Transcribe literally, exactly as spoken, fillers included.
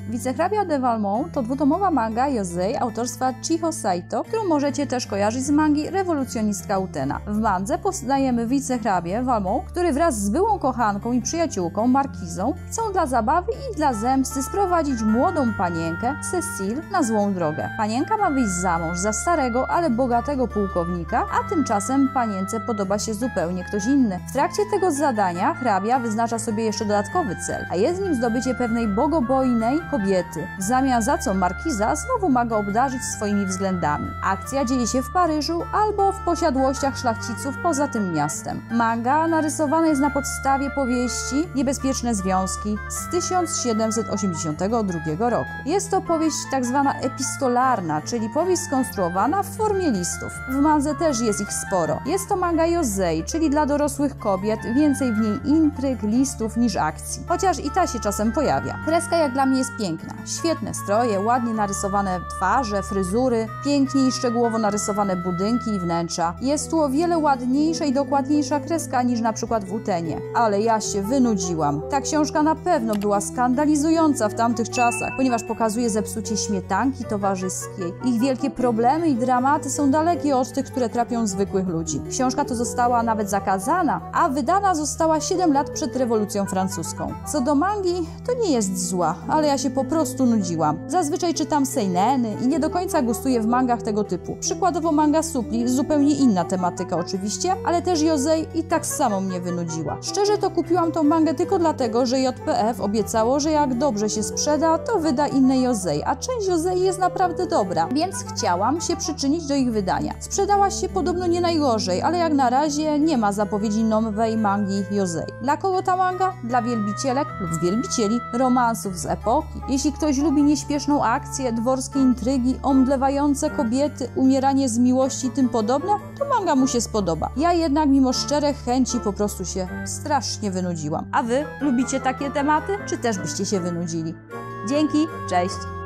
Wicehrabia de Valmont to dwutomowa manga Yosei autorstwa Chiho Saito, którą możecie też kojarzyć z mangi Rewolucjonistka Utena. W mandze poznajemy wicehrabię Valmont, który wraz z byłą kochanką i przyjaciółką Markizą chcą dla zabawy i dla zemsty sprowadzić młodą panienkę Cecile na złą drogę. Panienka ma wyjść za mąż za starego, ale bogatego pułkownika, a tymczasem panience podoba się zupełnie ktoś inny. W trakcie tego zadania hrabia wyznacza sobie jeszcze dodatkowy cel, a jest nim zdobycie pewnej bogobojnej kobiety, w zamian za co Markiza znowu ma go obdarzyć swoimi względami. Akcja dzieje się w Paryżu albo w posiadłościach szlachciców poza tym miastem. Manga narysowana jest na podstawie powieści Niebezpieczne związki z tysiąc siedemset osiemdziesiątego drugiego roku. Jest to powieść tak zwana epistolarna, czyli powieść skonstruowana w formie listów. W mandze też jest ich sporo. Jest to manga Yosei, czyli dla dorosłych kobiet, więcej w niej intryg, listów niż akcji. Chociaż i ta się czasem pojawia. Kreska jak dla mnie jest piękna. Świetne stroje, ładnie narysowane twarze, fryzury, pięknie i szczegółowo narysowane budynki i wnętrza. Jest tu o wiele ładniejsza i dokładniejsza kreska niż na przykład w Utenie. Ale ja się wynudziłam. Ta książka na pewno była skandalizująca w tamtych czasach, ponieważ pokazuje zepsucie śmietanki towarzyskiej. Ich wielkie problemy i dramaty są dalekie od tych, które trapią zwykłych ludzi. Książka to została nawet zakazana, a wydana została siedem lat przed rewolucją francuską. Co do mangi, to nie jest zła, ale ja się po prostu nudziłam. Zazwyczaj czytam seineny i nie do końca gustuję w mangach tego typu. Przykładowo manga Supli, zupełnie inna tematyka oczywiście, ale też Yosei i tak samo mnie wynudziła. Szczerze to kupiłam tą mangę tylko dlatego, że J P F obiecało, że jak dobrze się sprzeda, to wyda inne Yosei, a część Yosei jest naprawdę dobra, więc chciałam się przyczynić do ich wydania. Sprzedała się podobno nie najgorzej, ale jak na razie nie ma zapowiedzi nowej mangi Yosei. Dla kogo ta manga? Dla wielbicielek lub wielbicieli romansów z epoki. Jeśli ktoś lubi nieśpieszną akcję, dworskie intrygi, omdlewające kobiety, umieranie z miłości i tym podobne, to manga mu się spodoba. Ja jednak mimo szczerych chęci po prostu się strasznie wynudziłam. A wy lubicie takie tematy, czy też byście się wynudzili? Dzięki, cześć!